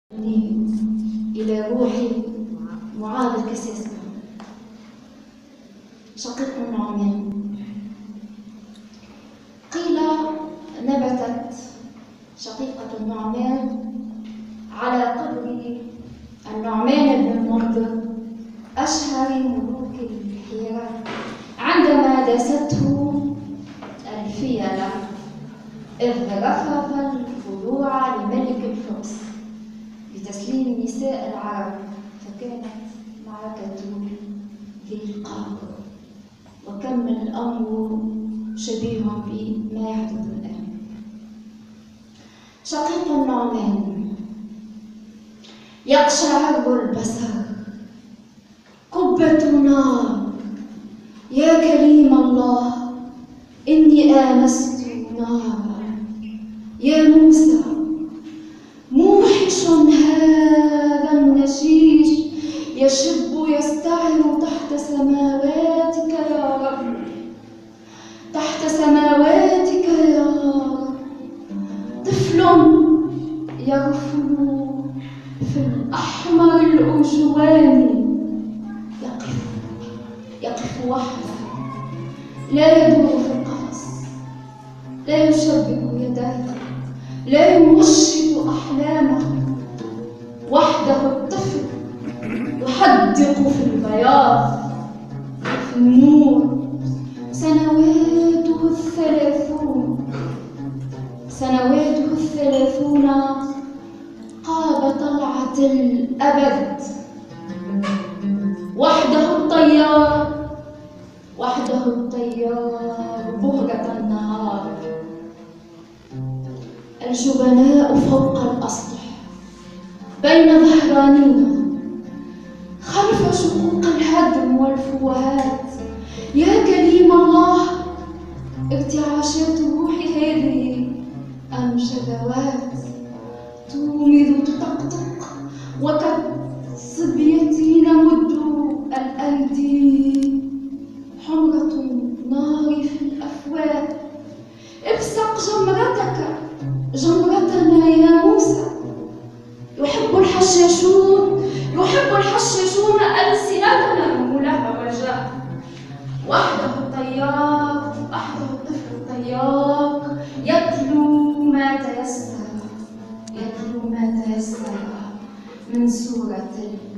إلى روحي معاذ الكساسة شقيق النعمان. قيل نبتت شقيقة النعمان على قبر النعمان بن المنذر أشهر ملوك الحيرة عندما داسته الفيلة، إذ رفض الخضوع لملك الفرس بتسليم نساء العرب، فكانت معركة ذي القعر. وكم من الأمر شبيه بما يحدث الآن. شقيق النعمان يقشعر البصر، قبة نار، يا كريم الله إني آنست نارا، يا موسى موحش هذا النشيش يشب يستعر تحت سماواتك يا رب، تحت سماواتك يا رب. طفل يرفو في الأحمر الأرجواني يقف وحده، لا يدور في القفص، لا يشبك يديه، لا ينشط أحلامه. وحده الطفل يحدق في البياض في النور. سنواته الثلاثون قاب طلعة الأبد. وحده الطيار بهجة النهار. الجبناء فوق الأسطح بين ظهرانينا خلف شقوق الهدم والفوهات. يا كريم الله ارتعاشات الروح هذه أم شذوات تومض تطقطق وكالصبية نمد الأيدي. حمرة النار في الأفواه. ابصق جمرتنا يا موسى. يحب الحشاشون ألسنتنا ملهوجة. وحده الطفل الطيار يتلو ما تيسر من سورة